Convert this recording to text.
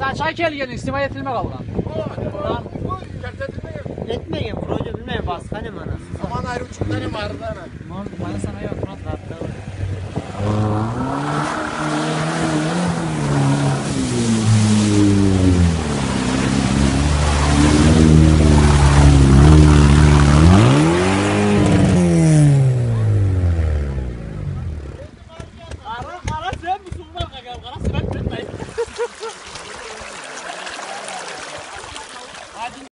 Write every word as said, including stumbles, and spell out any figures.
çay kelgen istima yetilme kalgan. Etmeyin proje bilmeyin baskane manası. Aman ayrı uçukları vardı ana. Ben sana yok.